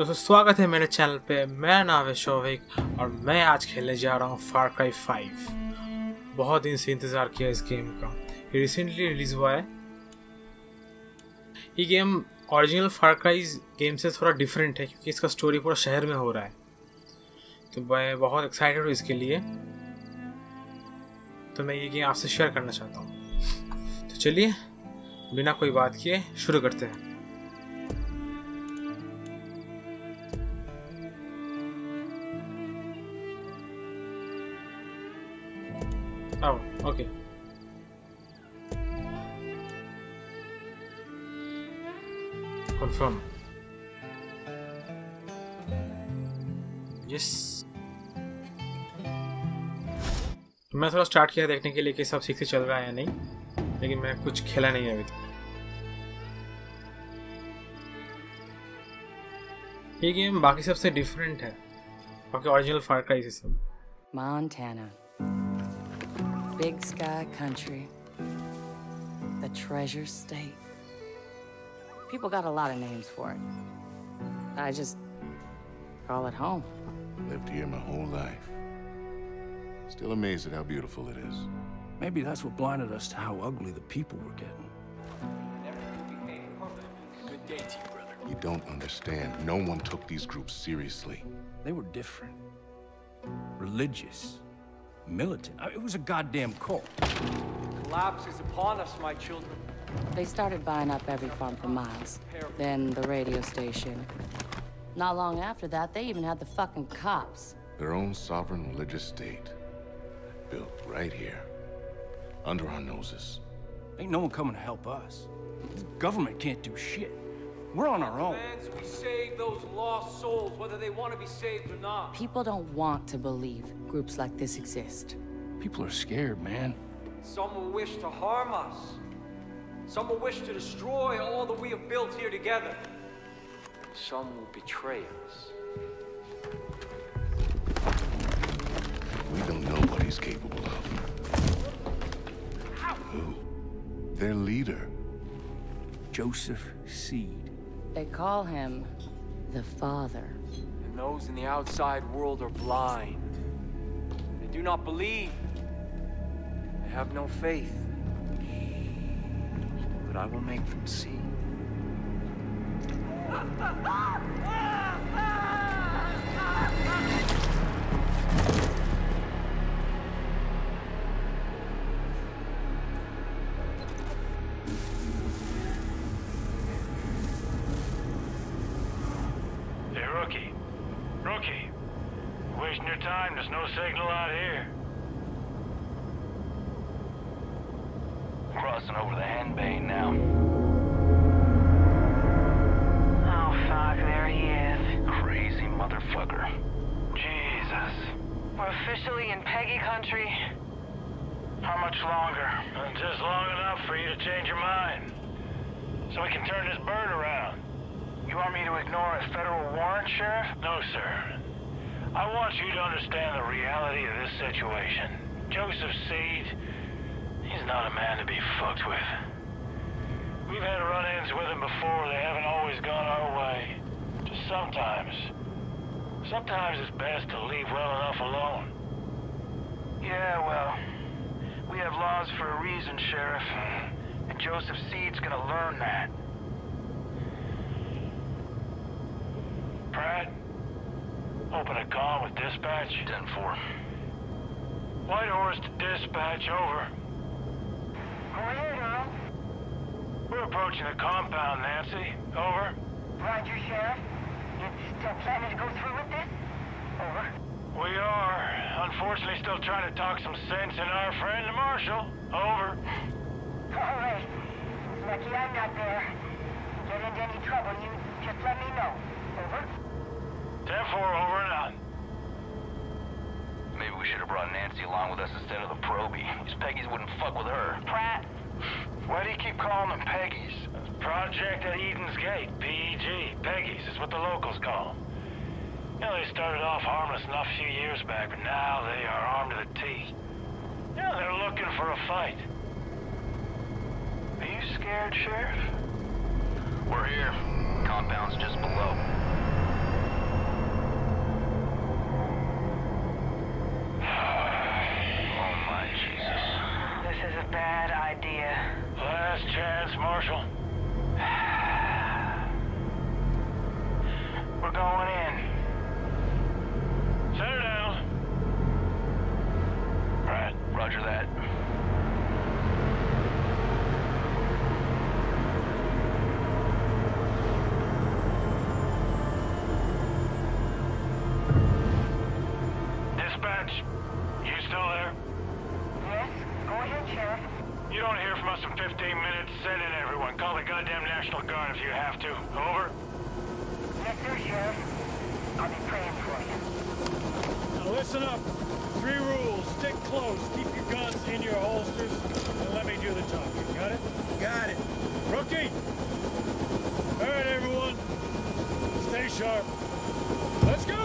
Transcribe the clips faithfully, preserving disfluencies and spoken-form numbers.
दोस्तों स्वागत है मेरे चैनल पे। मेरा नाम है शोभिक और मैं आज खेलने जा रहा हूँ फार क्राई फाइव। बहुत दिन से इंतज़ार किया इस गेम का। ये रिसेंटली रिलीज़ हुआ है। ये game original Far Cry game से थोड़ा डिफरेंट है क्योंकि इसका स्टोरी पूरा शहर में हो रहा है, तो मैं बहुत एक्साइटेड हूँ इसके लिए। तो मैं ये गेम आपसे शेयर करना चाहता हूँ। तो चलिए बिना कोई बात किए शुरू करते हैं। Oh, okay. Confirm. Yes. मैं थोड़ा स्टार्ट किया देखने के लिए कि सब ठीक से चल रहा है या नहीं, लेकिन मैं कुछ खेला नहीं है अभी तक। ये गेम बाकी सबसे डिफरेंट है, बाकी ओरिजिनल फार क्राई से सब। Montana. Big sky country. The treasure state. People got a lot of names for it. I just call it home. Lived here my whole life. Still amazed at how beautiful it is. Maybe that's what blinded us to how ugly the people were getting. Good day to you, brother. You don't understand. No one took these groups seriously. They were different. Religious. Militant. I mean, it was a goddamn cult. Collapse is upon us, my children. They started buying up every farm for miles. Then the radio station. Not long after that, they even had the fucking cops. Their own sovereign religious state. Built right here. Under our noses. Ain't no one coming to help us. The government can't do shit. We're on our own. Plans we save those lost souls, whether they want to be saved or not. People don't want to believe groups like this exist. People are scared, man. Some will wish to harm us. Some will wish to destroy all that we have built here together. Some will betray us. We don't know what he's capable of. Who? Their leader. Joseph Seed. They call him the Father. And those in the outside world are blind. They do not believe. They have no faith. But I will make them see. Hey, Rookie. Rookie. Wasting your time, there's no signal out here. Crossing over the Henbane now. Oh, fuck, there he is. Crazy motherfucker. Jesus. We're officially in Peggy country. How much longer? Uh, Just long enough for you to change your mind. So we can turn this bird around. You want me to ignore a federal warrant, Sheriff? No, sir. I want you to understand the reality of this situation. Joseph Seed, he's not a man to be fucked with. We've had run-ins with him before. They haven't always gone our way. Just sometimes. Sometimes it's best to leave well enough alone. Yeah, well, we have laws for a reason, Sheriff. And Joseph Seed's gonna learn that. Pratt, open a comm with dispatch. ten four. Whitehorse to dispatch, over. Over here, Donald. We're approaching the compound, Nancy. Over. Roger, Sheriff. You still planning to go through with this? Over. We are. Unfortunately, still trying to talk some sense in our friend, the Marshal. Over. All right. Lucky I'm not there. Get into any trouble, you just let me know. Over. ten four, over and out. Maybe we should have brought Nancy along with us instead of the Proby. These Peggies wouldn't fuck with her. Pratt. Why do you keep calling them Peggies? Project at Eden's Gate, P E G. Peggies is what the locals call them. You know, they started off harmless enough a few years back, but now they are armed to the teeth. Yeah, they're looking for a fight. Are you scared, Sheriff? We're here. Compound's just below. idea. Last chance, Marshal. We're going in. Set her down. Right, roger that. Dispatch, you still there? Yes? Go ahead, Sheriff. You don't hear from us in fifteen minutes. Send in everyone. Call the goddamn National Guard if you have to. Over. Yes, sir, Sheriff. I'll be praying for you. Now listen up. Three rules. Stick close. Keep your guns in your holsters. And let me do the talking. Got it? Got it. Rookie! All right, everyone. Stay sharp. Let's go!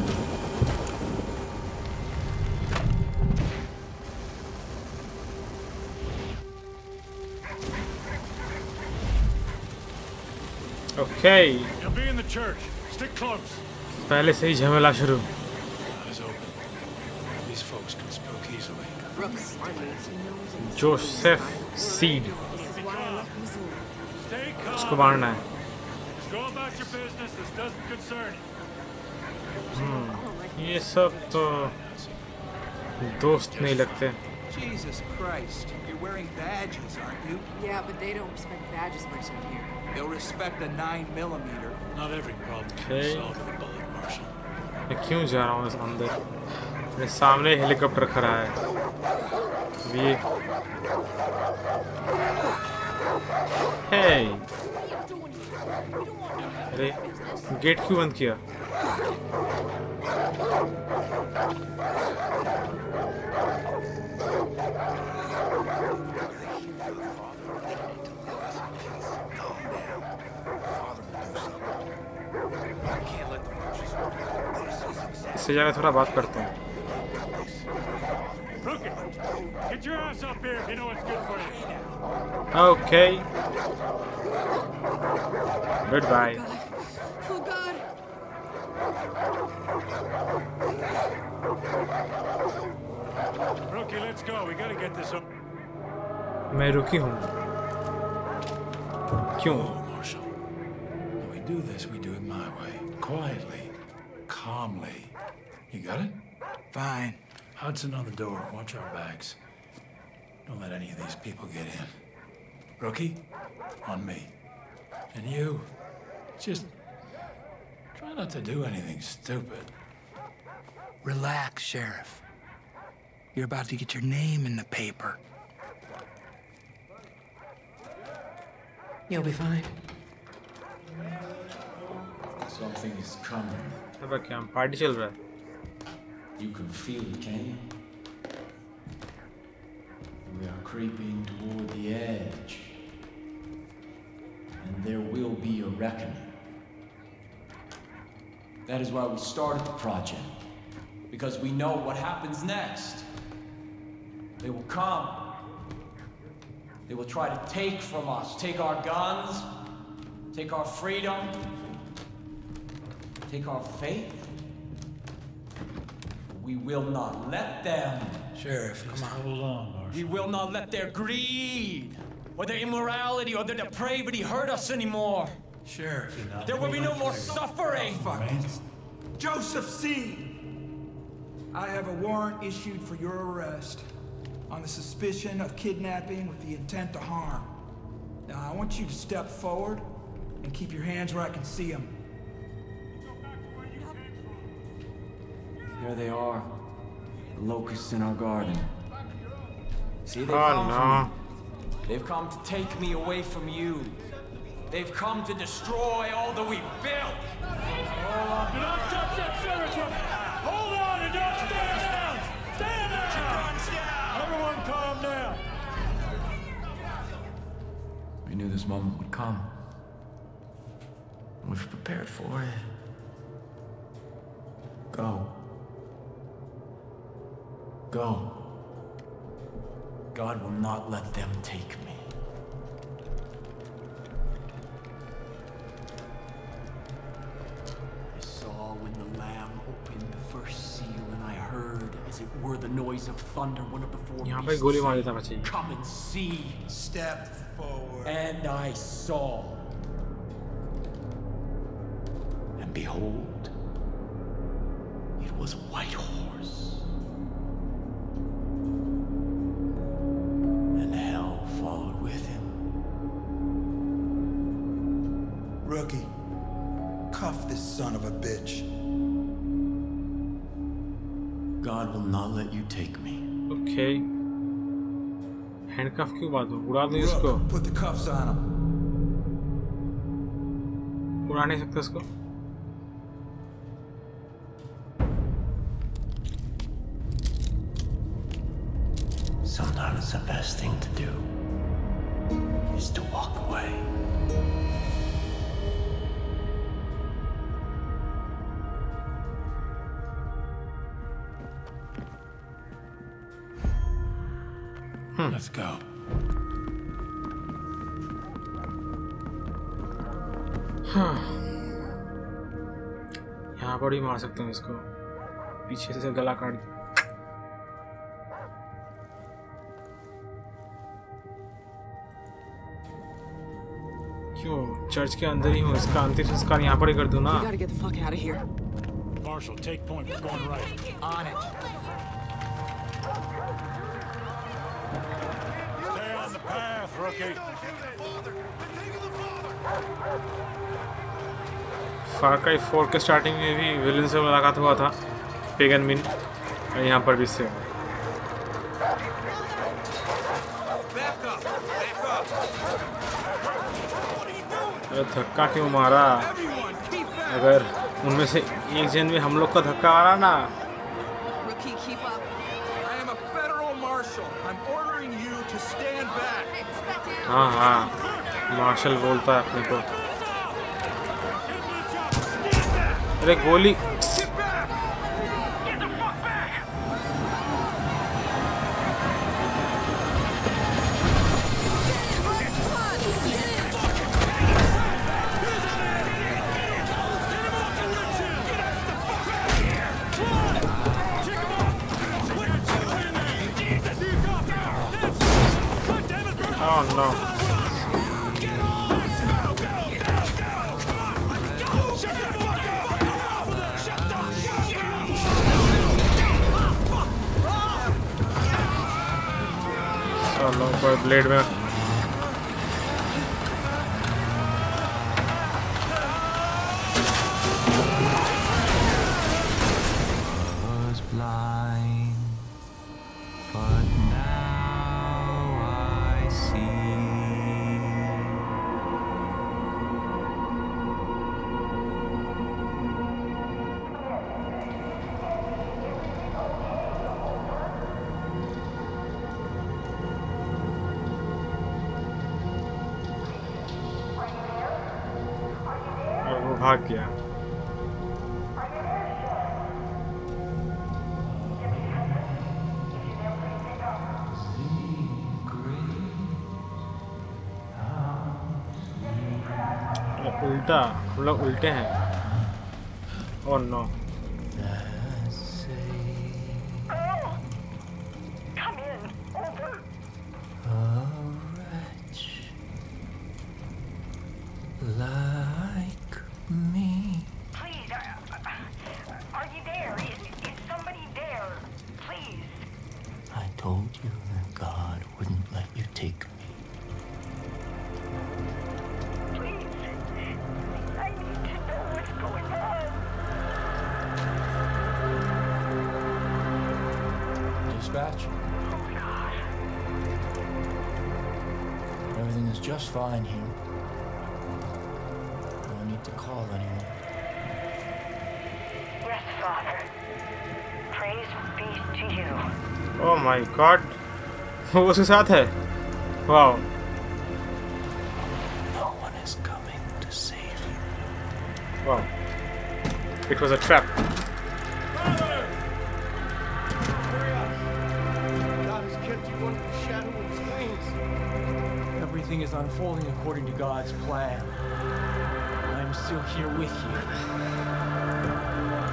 Okay. You'll be in the church. Stick close. पहले से ही झमेला शुरू. Eyes open. These folks can spook easily. Joseph Seed. Stay calm. उसको मारना है. Just go about your business. This doesn't concern you. ये सब तो दोस्त नहीं लगते. Jesus Christ, you're wearing badges, aren't you? Yeah, but they don't respect badges much out here. They'll respect a nine millimeter. Not every problem can Okay. be solved with a bullet, Marshal. मैं क्यों जा रहा हूँ इस अंदर? मेरे सामने helicopter खड़ा है. ये हे अरे गेट क्यों बंद किया? इससे जाके थोड़ा बात करता हूँ. Rookie, get your ass up here if you know what's good for you. Okay. Goodbye. Oh God! Rookie, let's go. We gotta get this up. मैं रुकी हूँ. क्यों? Marshal. When we do this, we do it my way. Quietly. Calmly. You got it? Fine. Hudson on the door. Watch our bags. Don't let any of these people get in. Rookie, on me. And you, just try not to do anything stupid. Relax, Sheriff. You're about to get your name in the paper. You'll be fine. Something is coming. अब क्या party चल रहा है? You can feel it, can you? We are creeping toward the edge. And there will be a reckoning. That is why we started the project. Because we know what happens next. They will come. They will try to take from us. Take our guns. Take our freedom. Take our faith. We will not let them. Sheriff, come on. Hold on, Marshal. We will not let their greed, or their immorality, or their depravity hurt us anymore. Sheriff. There will be no more suffering. Fuck. Joseph C. I have a warrant issued for your arrest on the suspicion of kidnapping with the intent to harm. Now, I want you to step forward and keep your hands where I can see them. There they are, the locusts in our garden. See, they've Oh come no. for me. They've come to take me away from you. They've come to destroy all that we built. Hold on. Do not touch that service room. Hold on and don't stand down. Stand down. Everyone calm down. We knew this moment would come. We've prepared for it. Go. Go. God will not let them take me. I saw when the Lamb opened the first seal, and I heard, as it were the noise of thunder, one of the four beasts say, "Come and see." Step forward. And I saw. And behold, it was a white horse. And hell followed with him. Rookie, cuff this son of a bitch. God will not let you take me. Okay. Handcuff क्यों बात हो? उड़ा दो इसको. Put the cuffs on him. उड़ा नहीं सकते इसको. Sometimes the best thing to do is to walk away. Hmm. Let's go. यहाँ पर ही मार सकते हैं इसको. पीछे से गला काट दो. क्यों? चर्च के अंदर ही हूँ. इसका अंतिम संस्कार यहाँ पर ही कर दूँ ना. We gotta get the fuck out of here. Marshall, take point. We're going right. On it. Stay on the path, rookie. Far Cry four के स्टार्टिंग में भी विलेन से मुलाकात हुआ था, पेगन मिन, और यहाँ पर भी से. अरे धक्का क्यों मारा? अगर उनमें से एक जन में हम लोग का धक्का आ रहा ना. Rookie, keep up. I am a federal marshal. I'm ordering you to stand back. हाँ हाँ, मार्शल बोलता है अपने को. अरे गोली. Oh no. चलो पर ब्लेड में. Was blind, but now I see. और वो भाग गया. उल्टा, हम लोग उल्टे हैं. Oh no. Come in. Over. Like me. Please, uh, are you there? Is, is somebody there? Please. I told you that God wouldn't let you take me. Please. I need to know what's going on. Dispatch? Oh, God. Everything is just fine here. No need to call anyone. Yes, Father. Praise be to you. Oh my God. वो उसके साथ है. Wow. No one is coming to save you. Wow. It was a trap. God has kept you under the shadow of his wings. Everything is unfolding according to God's plan. I'm still here with you.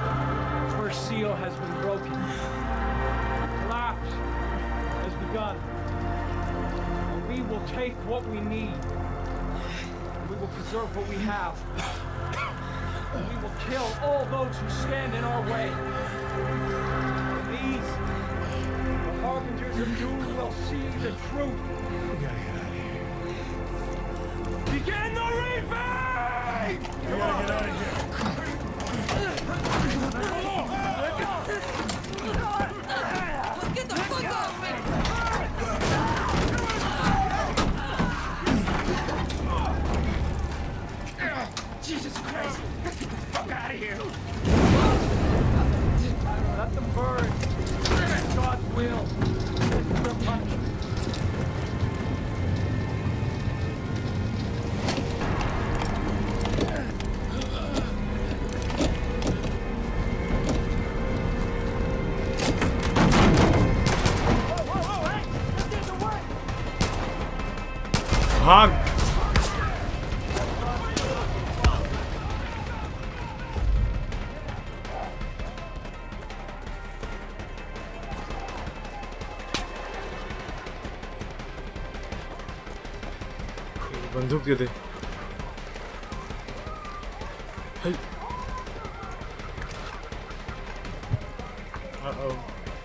take what we need. We will preserve what we have. And we will kill all those who stand in our way. And these, the harbingers of doom, will see the truth. We gotta get out of here. Begin the reaping! We gotta get out of here. Get the fuck off me! Jesus Christ! Get the fuck out of here! Let them burn. It's God's will. This is their punishment. भाग बंदूक दे दे Uh-oh.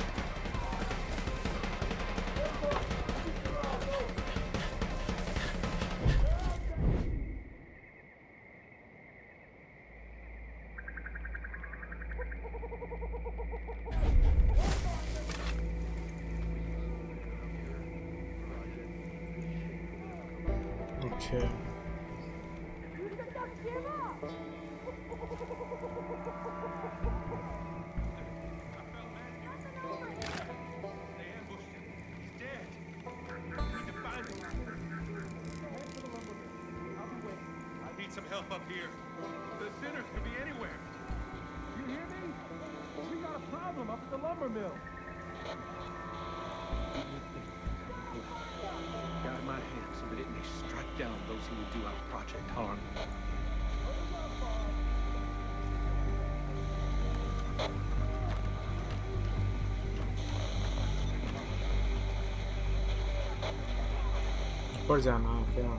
Okay. Help up here. The sinners could be anywhere. You hear me? We got a problem up at the lumber mill. Guide my hand so that it may strike down those who would do our project harm. ऊपर जाना है क्या?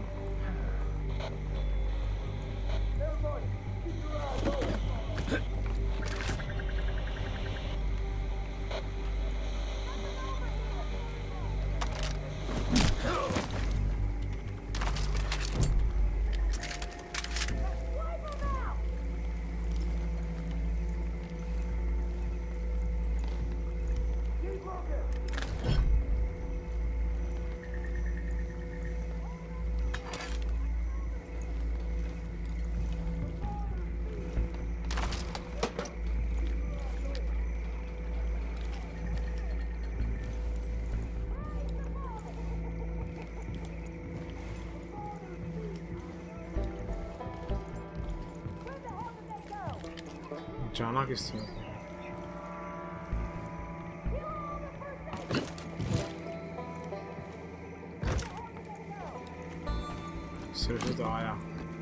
जाना किस तरह? सिर्फ तो आया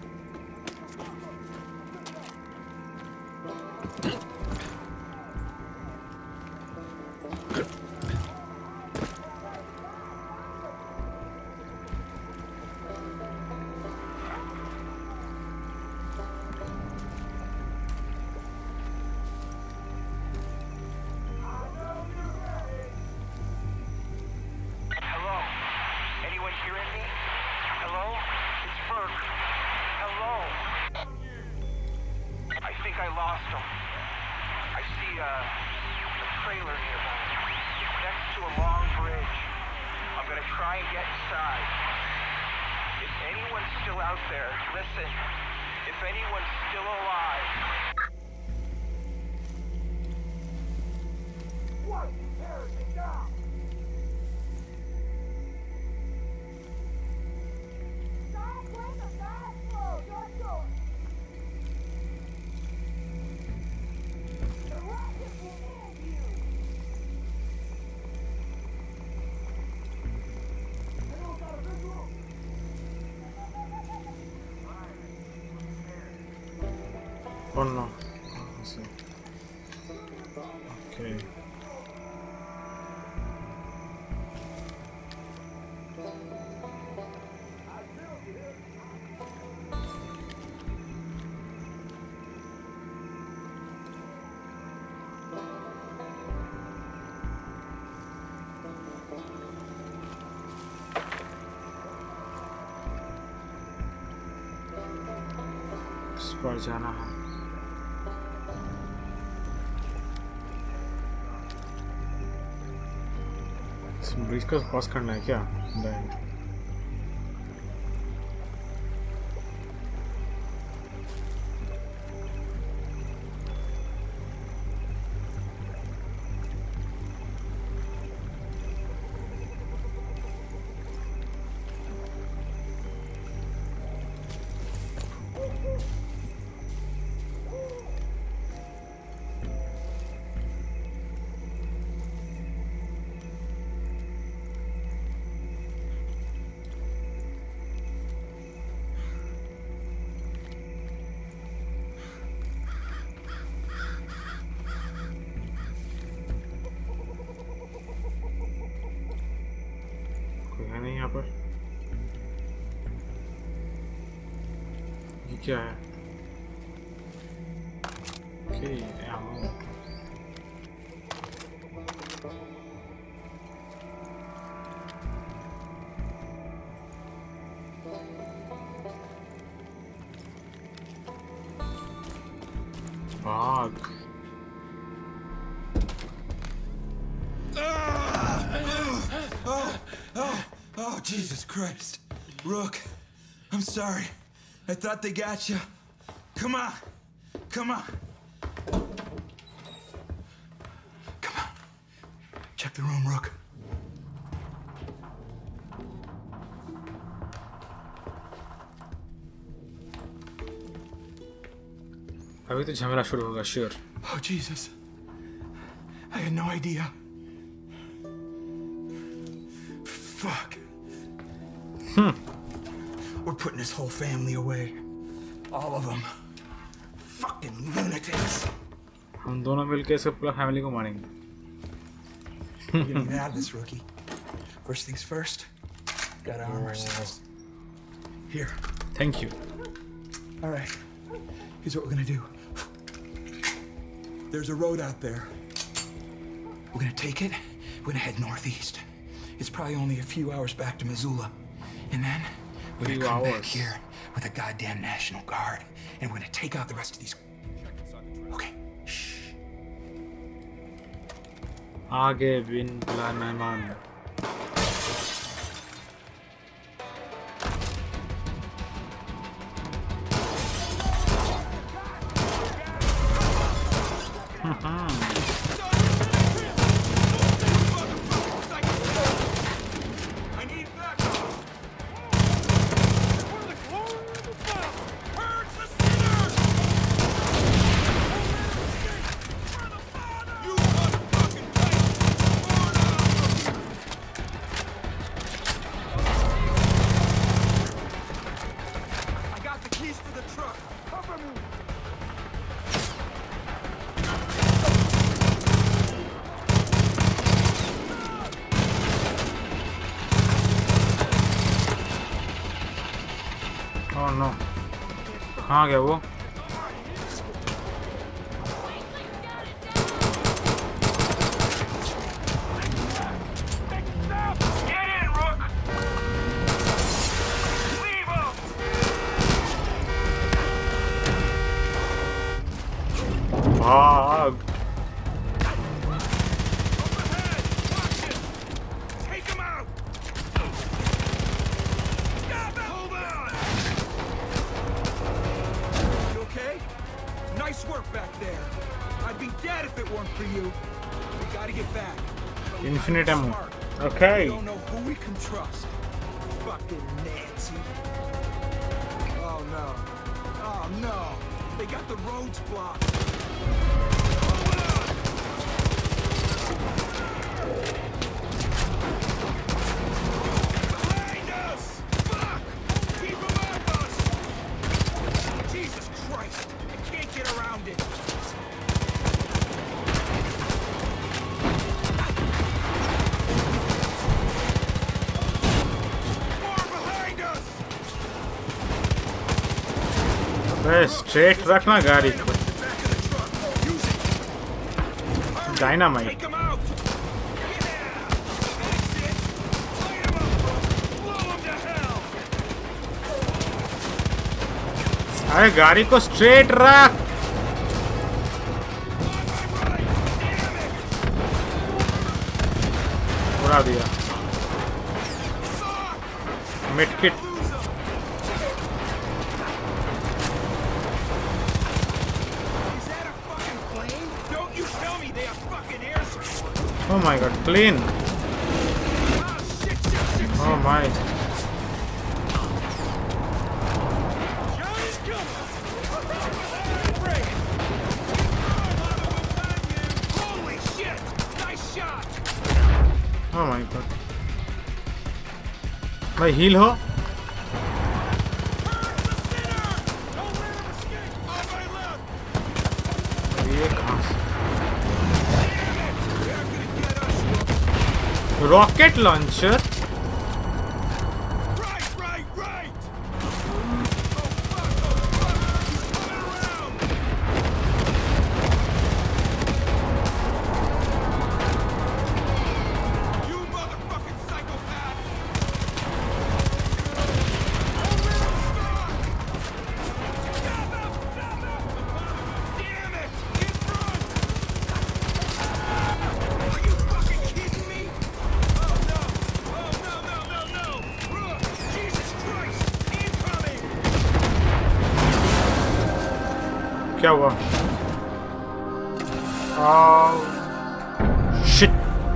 Oh no. Oh, see. Okay. पार जाना है। इस ब्रिज को क्रॉस करना है क्या? नहीं। है नहीं यहाँ पर। ये क्या है? Okay, ammo. भाग। Oh, Jesus Christ. Rook, I'm sorry. I thought they got you. Come on. Come on. Come on. Check the room, Rook. अभी तो झमेला शुरू होगा, sure. Oh, Jesus. I had no idea. Fuck. Hmm. We're putting this whole family away. All of them. Fucking lunatics. हम दोनों मिलके इस पूरा फैमिली को मारेंगे। We're gonna get out of this, rookie. First things first. Gotta arm ourselves. Here. Thank you. All right. Here's what we're gonna do. There's a road out there. We're gonna take it. We're gonna head northeast. It's probably only a few hours back to Missoula. And then we're gonna come back here with a goddamn National Guard. And we're gonna take out the rest of these. Okay. Shh. आगे बिन बुलाए मेहमान। Oh no. कहाँ गया वो? भाग। Infinite ammo. Okay. We don't know who we can trust. Fucking Nancy. Oh no. Oh no. They got the roads blocked. Behind us! Fuck! Keep them off us! Jesus Christ! I can't get around it. Straight रखना गाड़ी को। Dynamite. अरे गाड़ी को straight रख। उड़ा दिया। Medkit. Oh my god, plane. Oh my. Oh my god. भाई हील हो। ये कहाँ से? Rocket launcher. क्या हुआ? शिट।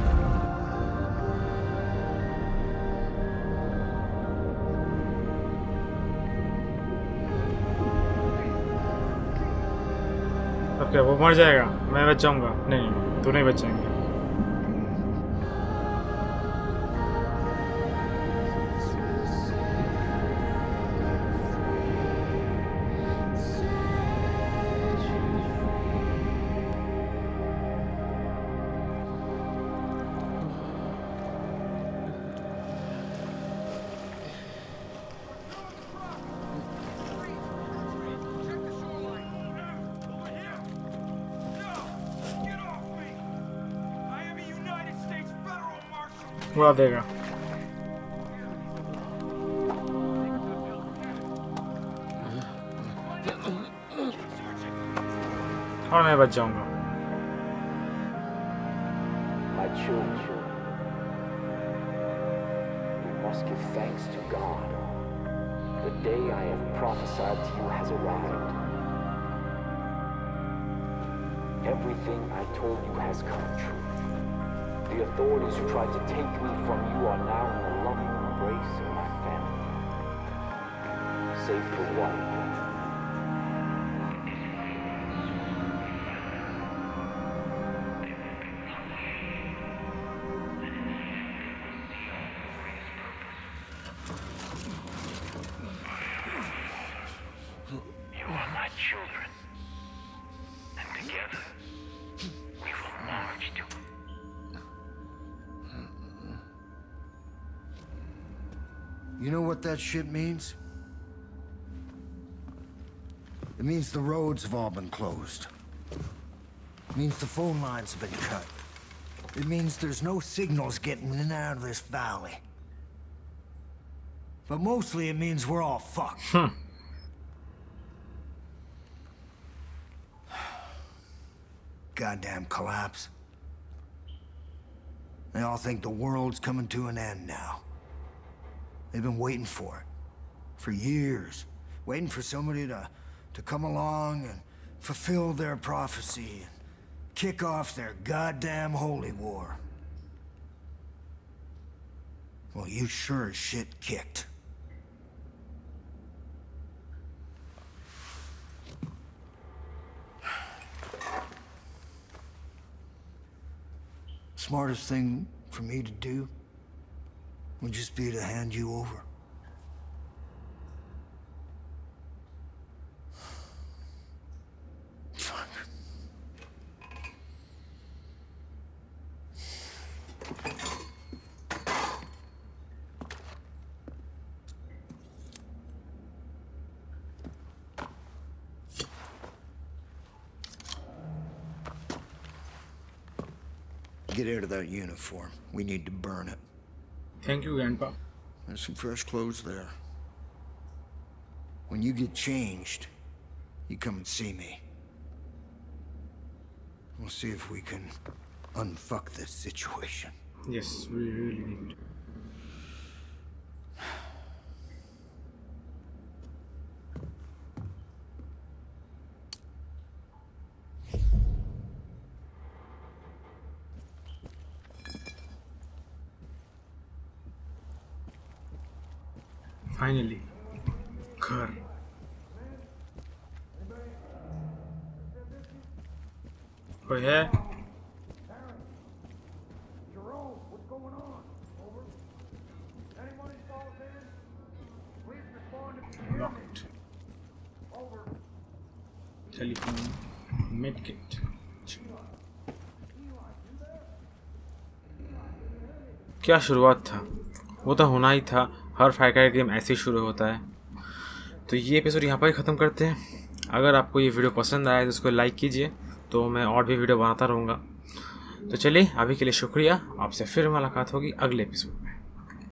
ओके वो मर जाएगा, मैं बच जाऊंगा। नहीं तू नहीं बचेंगे। उड़ा देगा। और मैं बच जाऊंगा। My children, you must give thanks to God. The day I have prophesied to you has arrived. Everything I told you has come true. The authorities who tried to take me from you are now in the loving embrace of my family. Save for one. You are my children. And together, we will march to You know what that shit means? It means the roads have all been closed. It means the phone lines have been cut. It means there's no signals getting in and out of this valley. But mostly it means we're all fucked. Hmm. Goddamn collapse. They all think the world's coming to an end now. They've been waiting for it. For years. Waiting for somebody to, to come along and fulfill their prophecy and kick off their goddamn holy war. Well, you sure as shit kicked. Smartest thing for me to do would just be to hand you over. Get out of that uniform. We need to burn it. Thank you, Grandpa. There's some fresh clothes there. When you get changed, you come and see me. We'll see if we can unfuck this situation. Yes, we really need. Finally, घर. कोई है? Locked. Telephone. Medkit. क्या शुरुआत था, वो तो होना ही था। हर फायर क्राई गेम ऐसे ही शुरू होता है। तो ये एपिसोड यहाँ पर ही ख़त्म करते हैं। अगर आपको ये वीडियो पसंद आया तो इसको लाइक कीजिए, तो मैं और भी वीडियो बनाता रहूँगा। तो चलिए, अभी के लिए शुक्रिया। आपसे फिर मुलाकात होगी अगले एपिसोड में।